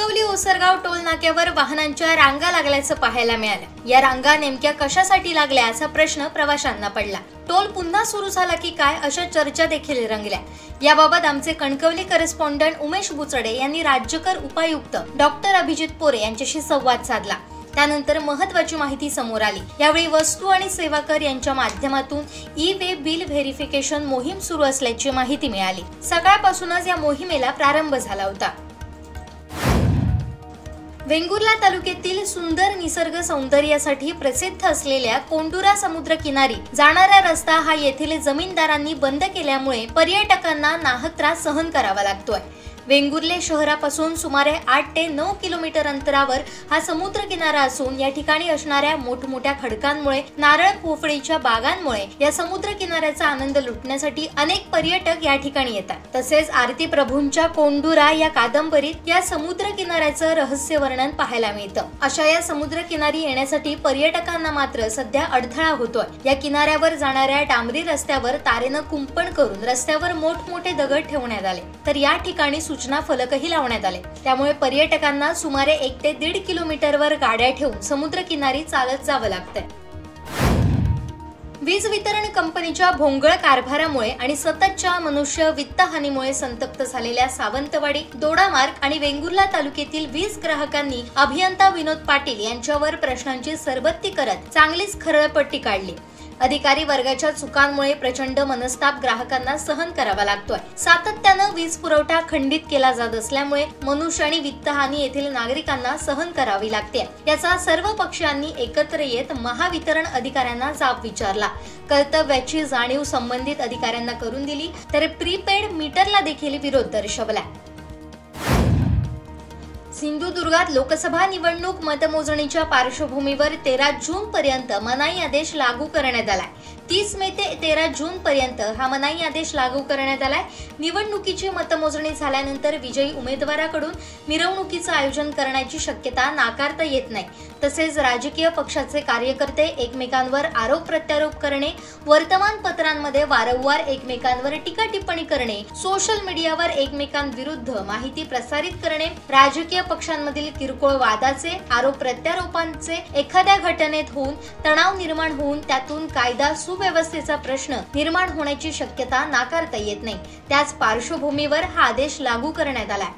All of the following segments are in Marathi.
कणकवली ओसरगाव टोल नाक्यावर वाहनांच्या रांगा लागल्याचं पाहायला मिळालं। या रांगा नेमक्या कशासाठी लागल्या असा प्रश्न प्रवाशांना पडला। टोल पुन्हा सुरू झाला की काय अशा चर्चा देखील रंगल्या। याबाबत आमचे कणकवली करेस्पॉन्डंट उमेश बुचडे यांनी राज्यकर उपायुक्त डॉक्टर अभिजित पोरे यांच्याशी संवाद साधला। त्यानंतर महत्त्वाची माहिती समोर आली। यावेळी वस्तू आणि सेवा कर यांच्या माध्यमातून ई-वे बिल व्हेरिफिकेशन मोहीम सुरू असल्याची माहिती मिळाली। सकाळपासूनच या मोहिमेला प्रारंभ झाला होता। वेंगुर्ला तालुक्यातील सुंदर निसर्ग सौंदर्यासाठी प्रसिद्ध असलेल्या कोंडुरा समुद्र किनारी जाणारा रस्ता हा येथील जमीनदारांनी बंद केल्यामुळे पर्यटकांना नाहक त्रास सहन करावा लागतोय। वेंगुर्ले शहरापासून सुमारे 8 ते 9 किलोमीटर अंतरावर हा समुद्र किनारा असून या ठिकाणी असणाऱ्या मोठमोठ्या खडकांमुळे, नारळ पोफळीच्या बागांमुळे या समुद्र किनाऱ्याचा आनंद लुटण्यासाठी अनेक पर्यटक या ठिकाणी येतात। तसेच आरती प्रभूंच्या कोंडुरा या कादंबरीत या समुद्र किनाऱ्याचं रहस्य वर्णन पाहायला मिळतं। अशा या समुद्र किनारी येण्यासाठी पर्यटकांना मात्र सध्या अडथळा होतोय। या किनाऱ्यावर जाणाऱ्या डांबरी रस्त्यावर तारेनं कुंपण करून रस्त्यावर मोठमोठे दगड ठेवण्यात आले, तर या ठिकाणी सूचना फलकही लावण्यात आले। त्यामुळे पर्यटकांना सुमारे 1 ते 1.5 किलोमीटरवर गाड्या ठेवून समुद्र किनारी चालत जावं लागतंय। वीज वितरण कंपनीच्या भोंगळ कारभारामुळे आणि सततच्या मनुष्य वित्तहानीमुळे संतप्त झालेल्या सावंतवाडी, दोडामार्ग आणि वेंगुर्ला तालुक्यातील वीज ग्राहकांनी अभियंता विनोद पाटील यांच्यावर प्रश्नांची सरबत्ती करत चांगलीच खरळपट्टी काढली। अधिकारी वर्गाच्या चुकांमुळे प्रचंड मनस्ताप ग्राहकांना सहन करावा लागतोय। सातत्यानं वीज पुरवठा खंडित केला जात असल्यामुळे मनुष्य आणि वित्तहानी येथील नागरिकांना सहन करावी लागते। याचा सर्व पक्षांनी एकत्र येत महावितरण अधिकाऱ्यांना जाब विचारला। कर्तव्याची जाणीव संबंधित अधिकाऱ्यांना करून दिली, तर प्रीपेड मीटरला देखील विरोध दर्शवला। सिंधुदुर्गात लोकसभा निवडणूक मतमोजणीच्या पार्श्वभूमीवर 13 जून पर्यंत मनाई आदेश लागू करण्यात आलाय। 30 मे ते 13 जून पर्यंत हा मनाई आदेश लागू करण्यात आलाय। निवडणुकीची मतमोजणी झाल्यानंतर विजयी उमेदवाराकडून मिरवणुकीचं आयोजन करण्याची शक्यता नाकारता येत नाही। तसेच राजकीय पक्षाचे कार्यकर्ते एकमेकांवर आरोप प्रत्यारोप करणे, वर्तमानपत्रांमध्ये वारंवार एकमेकांवर टीका टिप्पणी करणे, सोशल मीडियावर एकमेकांविरुद्ध माहिती प्रसारित करणे, राजकीय पक्षांमधील किरकोळ वादाचे, आरोप प्रत्यारोपांचे एखाद्या घटनेत होऊन तणाव निर्माण होऊन त्यातून कायदा सुव्यवस्थेचा प्रश्न निर्माण होण्याची शक्यता नाकारता येत नाही। त्याच पार्श्वभूमीवर हा आदेश लागू करण्यात आलाय।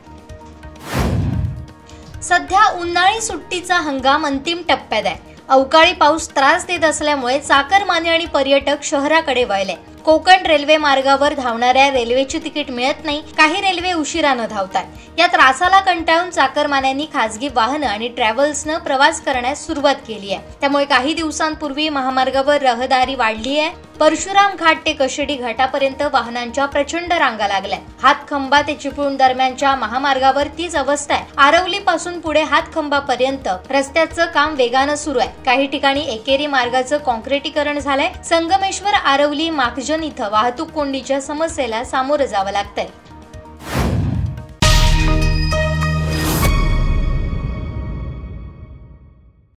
सध्या उन्हाळी सुट्टीचा हंगाम अंतिम टप्प्यात आहे। अवकाळी पाऊस त्रास देत असल्यामुळे चाकरमानी आणि पर्यटक शहराकडे वळले। कोकण रेल्वे मार्गावर धावणाऱ्या रेल्वेची तिकीट मिळत नाही, काही रेल्वे उशिरानं धावतात। या त्रासाला कंटाळून चाकरमान्यांनी खासगी वाहनं आणि ट्रॅव्हल्सनं प्रवास करण्यास सुरुवात केली आहे। त्यामुळे काही दिवसांपूर्वी महामार्गावर रहदारी वाढली आहे। परशुराम घाट ते कशेडी घाटापर्यंत वाहनांच्या प्रचंड रांगा लागल्या। हातखंबा ते चिपळूण दरम्यानच्या महामार्गावर तीच अवस्था आहे। आरवली पासून पुढे हातखंबापर्यंत रस्त्याचं काम वेगानं सुरू आहे। काही ठिकाणी एकेरी मार्गाचं कॉन्क्रिटीकरण झालंय। संगमेश्वर, आरवली, माखजन इथं वाहतूक कोंडीच्या समस्येला सामोरं जावं लागतंय।